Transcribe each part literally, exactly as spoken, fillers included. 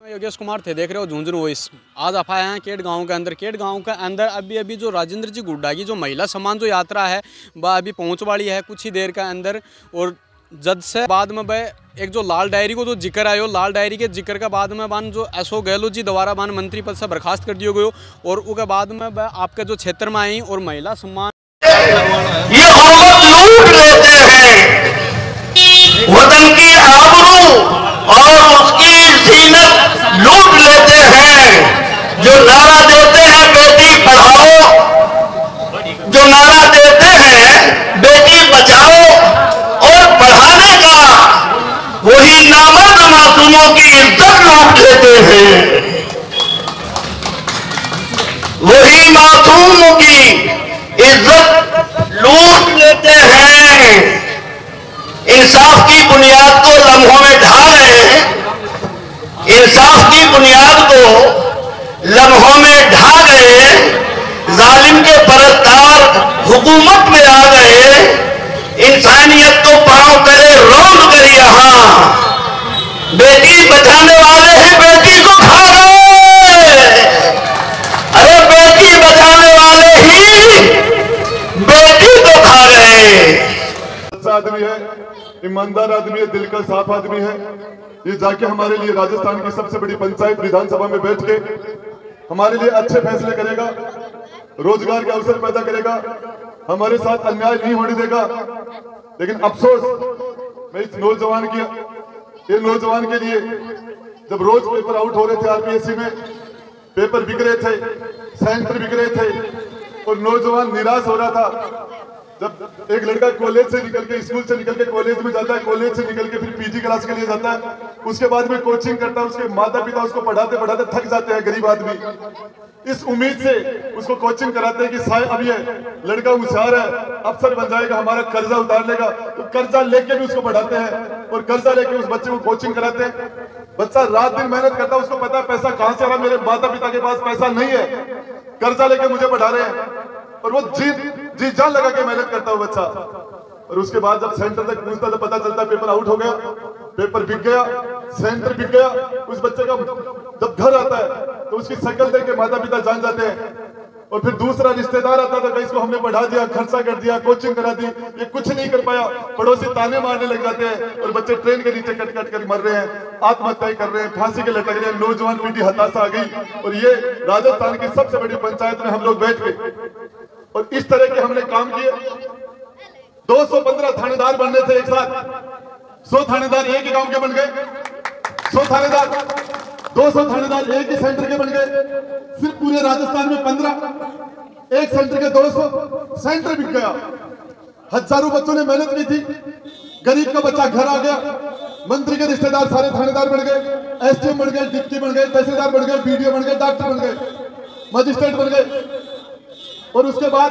योगेश कुमार थे, देख रहे हो झुंझुनू वॉइस। आज आप आए हैं केट गांव के अंदर। केट गांव के अंदर अभी अभी जो राजेंद्र जी गुड्डा की जो महिला सम्मान जो यात्रा है वह अभी पहुंच वाली है कुछ ही देर के अंदर। और जज से बाद में वह एक जो लाल डायरी को जो जिक्र आयो, लाल डायरी के जिक्र के बाद में बान जो अशोक गहलोत जी दोबारा बान मंत्री पद से बर्खास्त कर दियो गयो। और उसके बाद में वह आपके जो क्षेत्र में आई और महिला सम्मान ये लूट लेते हैं वतन की आबरू और उसकी जीनत लूट लेते हैं। जो नारा देते हैं बेटी पढ़ाओ, जो नारा देते हैं बेटी बचाओ और पढ़ाने का, वही नामर्द मासूमों की इज्जत लूट लेते हैं। वही मासूमों की इज्जत लूट लेते हैं। इंसाफ की बुनियाद को लम्हों में ढा रहे हैं। इंसाफ की बुनियाद को लम्हों में ढा गए। जालिम के परस्तार हुकूमत में आ गए। इंसानियत को पांव तले रौंद कर यहां बेटी बचाने वाले हैं बेटी को खा गए। अरे बेटी बचाने वाले ही बेटी को खा गए। आदमी है, ईमानदार आदमी है, दिल का साफ आदमी है। ये जाके हमारे लिए राजस्थान की सबसे बड़ी पंचायत विधानसभा में बैठ के हमारे लिए अच्छे फैसले करेगा, रोजगार के अवसर पैदा करेगा, हमारे साथ अन्याय नहीं होने देगा। लेकिन अफसोस मैं इस नौजवान की ये नौजवान के लिए, जब रोज पेपर आउट हो रहे थे आरपीएससी में, पेपर बिक रहे थे, सेंटर बिक रहे थे और नौजवान निराश हो रहा था। जब एक लड़का कॉलेज से निकल के, स्कूल से निकल के कॉलेज में जाता है, कॉलेज से निकल के फिर पीजी क्लास के लिए जाता है, उसके बाद में कोचिंग करता है, उसके माता पिता उसको पढ़ाते पढ़ाते थक जाते हैं गरीब आदमी। इस उम्मीद से उसको कोचिंग कराते हैं कि शायद अब ये लड़का होशियार है, अफसर बन जाएगा, हमारा कर्जा उतार लेगा। तो कर्जा लेके भी उसको पढ़ाते हैं और कर्जा लेके उस बच्चे को कोचिंग कराते हैं। बच्चा रात दिन मेहनत करता है, उसको पता है पैसा कहां से आ रहा, मेरे माता पिता के पास पैसा नहीं है, कर्जा लेके मुझे पढ़ा रहे हैं। और वो जी जी जान लगा के मेहनत करता है बच्चा। और उसके बाद जब सेंटर तक पहुंचता तो पता चलता पेपर आउट हो गया, पेपर बिक गया, सेंटर बिक गया। उस बच्चे का जब घर आता है तो उसकी शक्ल देख के माता पिता जान जाते हैं। और फिर दूसरा रिश्तेदार आता था, इसको हमने पढ़ा दिया, खर्चा कर दिया, कोचिंग करा दी, ये कुछ नहीं कर पाया। पड़ोसी ताने मारने लग जाते हैं और बच्चे ट्रेन के नीचे कट कट कर मर रहे हैं, आत्महत्या कर रहे हैं, फांसी के लटक रहे हैं। नौजवान पीढ़ी हताशा आ गई। और ये राजस्थान की सबसे बड़ी पंचायत में हम लोग बैठ गए और इस तरह के हमने काम किए। दो सौ पंद्रह थानेदार बनने थे एक साथ, सौ थानेदार एक ही गांव के बन गए। सौ थानेदार, दो सौ थानेदार एक ही सेंटर के बन गए। सिर्फ पूरे राजस्थान में पंद्रह, एक सेंटर के दो सौ, सेंटर बिक गया। हजारों बच्चों ने मेहनत की थी, गरीब का बच्चा घर आ गया। मंत्री के रिश्तेदार सारे थानेदार बन गए, एसडीएम बन गए, डिप्टी बन गए, तहसीलदार बन गए, बीडीओ बन गए, डॉक्टर बन गए, मजिस्ट्रेट बन गए। और उसके बाद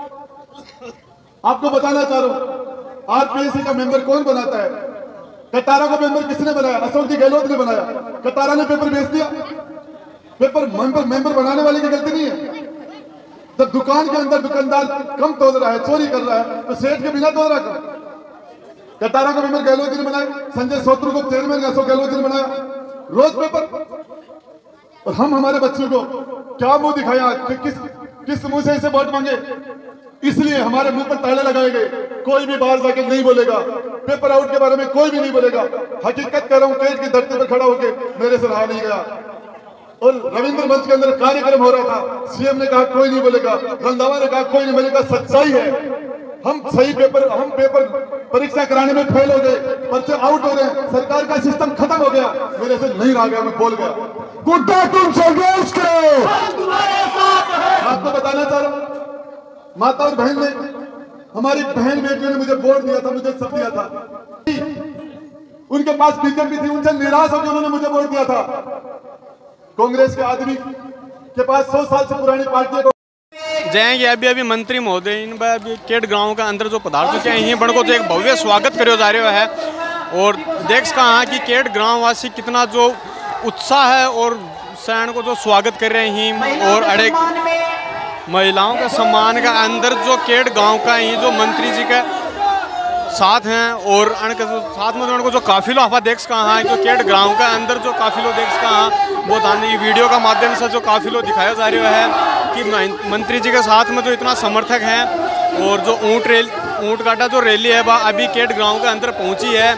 आपको बताना चाह रहा हूं, आरपीएससी का मेंबर कौन बनाता है? कटारा का मेंबर किसने बनाया? अशोक जी गहलोत ने बनाया। कटारा ने पेपर बेच दिया। पेपर मेंबर मेंबर बनाने वाले की गलती नहीं है। जब दुकान के अंदर दुकानदार कम तोड़ रहा है, चोरी कर रहा है, तो सेठ के बिना तोड़ रहा कम। कटारा का मेंबर गहलोत जी ने बनाया, संजय सोत्रू को चेयरमैन अशोक गहलोत जी ने बनाया। रोज पेपर। और हम हमारे बच्चों को क्या मुंह दिखाया, किस किस मुंह से इसे वोट मांगे? इसलिए हमारे मुंह पर ताले लगाए गए। कोई भी बाहर जाके नहीं बोलेगा, पेपर आउट के बारे में कोई भी नहीं बोलेगा। हकीकत कह रहा हूं, केट की धरती पर खड़ा होके मेरे से रहा नहीं गया। और रविंद्र मंच के अंदर कार्यक्रम हो रहा था, सीएम ने कहा कोई नहीं बोलेगा, रंधावा ने कहा कोई नहीं बोलेगा। सच्चाई है, हम सही पेपर हम पेपर परीक्षा कराने में फेल हो गए, पर्चे आउट हो गए, सरकार का सिस्टम खत्म हो गया। मेरे से नहीं रहा गया, मैं बोल गया। गुड्डा तुम संघर्ष करो, आपको बताना चाह रहा हूं, माता और बहन ने, हमारी बहन बेटियों ने मुझे वोट दिया था, मुझे सब दिया था। उनके पास बीजेपी थी, उनसे निराश होकर उन्होंने मुझे वोट दिया था। कांग्रेस के आदमी के पास सौ साल से पुरानी पार्टी को जाएंगे। अभी अभी मंत्री महोदय इन अभी केट गांव के अंदर जो पदार्थ चुके हैं बड़ को जो एक भव्य स्वागत करो जा रहा है। और देख कहा कि केट गाँव वासी कितना जो उत्साह है और सैन को जो स्वागत कर रहे हैं। और अड़े महिलाओं के सम्मान का अंदर जो केट गांव का ही जो मंत्री जी का साथ हैं और अनके जो साथ में उनको जो काफिलो आप देख कहाँ है जो केट गाँव के अंदर जो काफिलो देख कहाँ वो थाने वीडियो का माध्यम से जो काफिलो दिखाया जा रहा है कि मंत्री जी के साथ में जो इतना समर्थक हैं और जो ऊँट रेल ऊँट काटा जो रैली है वह अभी केट गाँव के अंदर पहुँची है।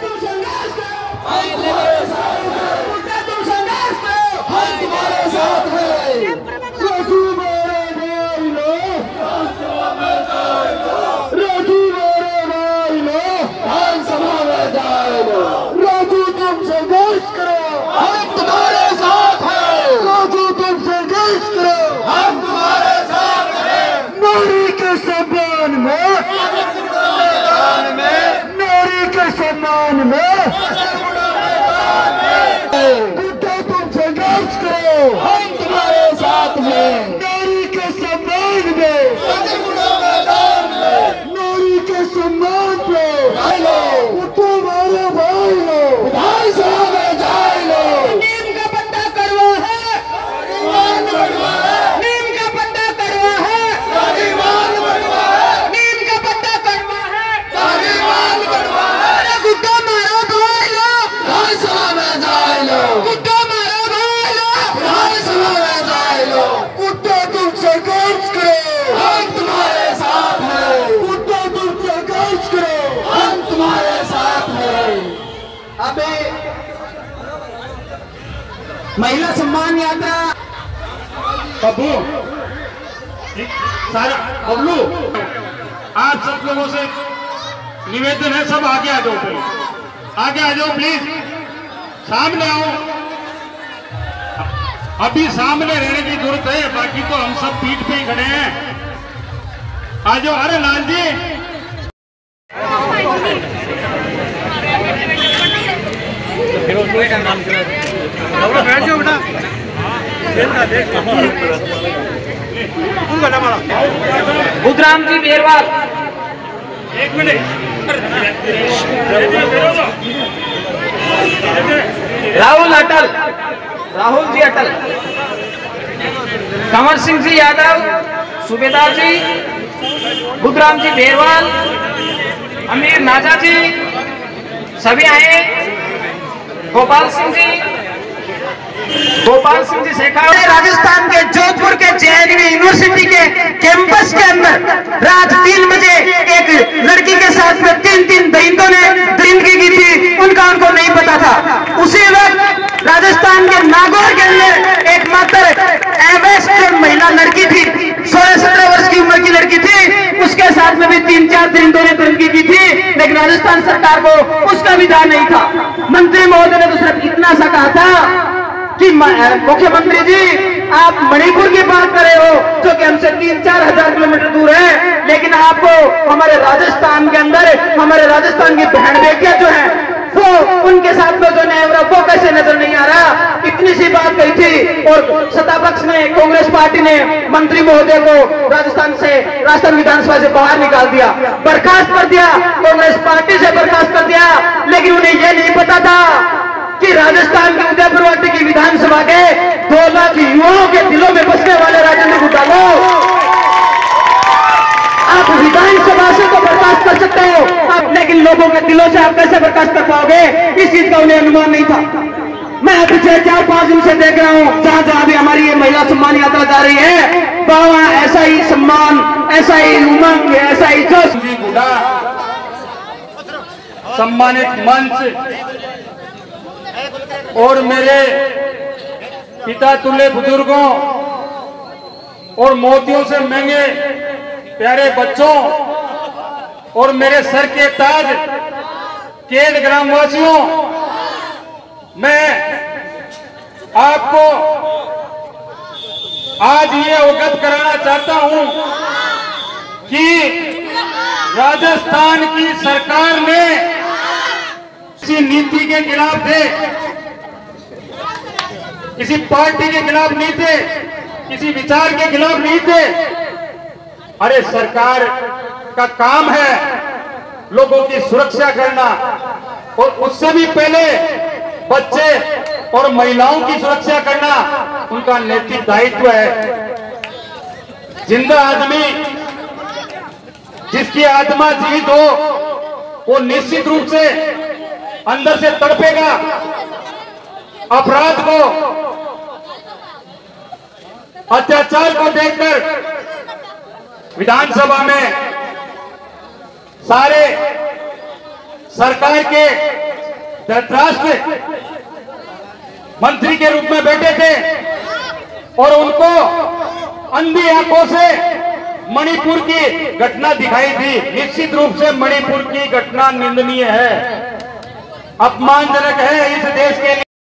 सम्मान में बुद्धा तुम संघर्ष करो हम तुम्हारे साथ में। नारी के सम्मान में नारी के सम्मान पे बुद्धा मारो भाई लो विधानसभा में जाए लो। नीम का पत्ता कड़वा है नीम का पत्ता कड़वा है नीम का पत्ता कड़वा है गुड्डा मारो भाई लो विधानसभा में जाए लो। गुड्डा मारो भाई लो विधानसभा में जाए लो। गुड्डा तुम संघर्ष करो हम तुम्हारे साथ हैं। गुड्डा तुम संघर्ष करो हम तुम्हारे साथ हैं। अबे महिला सम्मान यात्रा बब्लू सारा बब्लू आप सब लोगों से निवेदन है, सब आगे आ जाओ प्लीज, आगे आ जाओ प्लीज, सामने आओ। अभी सामने रहने की जरूरत है, बाकी तो हम सब पीठ पे ही खड़े हैं। आ जाओ। अरे लाल जी बैठ जाओ बेटा। बुधराम जी बेरवाल एक मिनट। राहुल अटल राहुल जी अटल कंवर सिंह जी यादव सूबेदार जी बुधराम जी बेरवाल अमीर नाजा जी सभी आए। गोपाल सिंह जी गोपाल सिंह जी शेखावत राजस्थान के जोधपुर के जे एन यू यूनिवर्सिटी के कैंपस के अंदर रात तीन बजे एक लड़की के साथ में तीन तीन दरिंदों ने दरिंदगी की थी, उनका उनको नहीं पता था। उसी वक्त राजस्थान के नागौर के अंदर एक मात्र एवेस्ट जो महिला लड़की थी, सोलह सत्रह वर्ष की उम्र की लड़की थी, उसके साथ में भी तीन चार दरिंदों ने दरिंदगी की थी, लेकिन राजस्थान सरकार को उसका भी ध्यान नहीं था। मंत्री महोदय ने तो सिर्फ इतना सा कहा था कि मुख्यमंत्री जी आप मणिपुर की बात कर रहे हो जो कि हमसे तीन चार हजार किलोमीटर दूर है, लेकिन आपको हमारे राजस्थान के अंदर हमारे राजस्थान की बहन बेटियां जो है वो उनके साथ में जो न्याय वो कैसे नजर नहीं आ रहा। इतनी सी बात कही थी और सत्तापक्ष ने कांग्रेस पार्टी ने मंत्री महोदय को राजस्थान से राजस्थान विधानसभा से बाहर निकाल दिया, बर्खास्त कर दिया, कांग्रेस पार्टी से बर्खास्त कर दिया। लेकिन उन्हें यह नहीं पता था कि राजस्थान के उदयपुर की विधानसभा के दो लाख युवाओं के दिलों में बसने वाले राजेंद्र गुड्डा को आप विधानसभा से तो बर्खास्त कर सकते हो आप, लेकिन लोगों के दिलों से आप कैसे बर्खास्त कर पाओगे, इस चीज का उन्हें अनुमान नहीं था। मैं पिछले चार पांच दिन से देख रहा हूं जहां जहां भी हमारी ये महिला सम्मान यात्रा जा रही है, वहां ऐसा ही सम्मान, ऐसा ही उमंग, ऐसा ही जोश। सम्मानित मंच और मेरे पिता तुल्य बुजुर्गों और मोतियों से महंगे प्यारे बच्चों और मेरे सर के ताज केड ग्रामवासियों, मैं आपको आज ये अवगत कराना चाहता हूं कि राजस्थान की सरकार ने किसी नीति के खिलाफ थे, किसी पार्टी के खिलाफ नहीं थे, किसी विचार के खिलाफ नहीं थे। अरे सरकार का काम है लोगों की सुरक्षा करना और उससे भी पहले बच्चे और महिलाओं की सुरक्षा करना उनका नैतिक दायित्व है। जिंदा आदमी जिसकी आत्मा जीवित हो वो निश्चित रूप से अंदर से तड़पेगा। अपराध को, अत्याचार को देखकर विधानसभा में सारे सरकार के धृतराष्ट्र मंत्री के रूप में बैठे थे और उनको अंधी आंखों से मणिपुर की घटना दिखाई दी। निश्चित रूप से मणिपुर की घटना निंदनीय है, अपमानजनक है इस देश के लिए।